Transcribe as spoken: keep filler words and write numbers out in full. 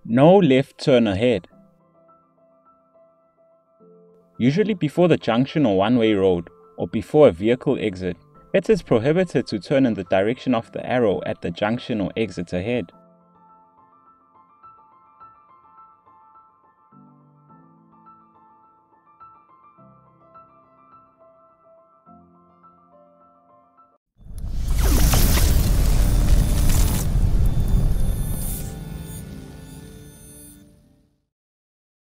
No left turn ahead. Usually before the junction or one-way road, or before a vehicle exit, it is prohibited to turn in the direction of the arrow at the junction or exit ahead.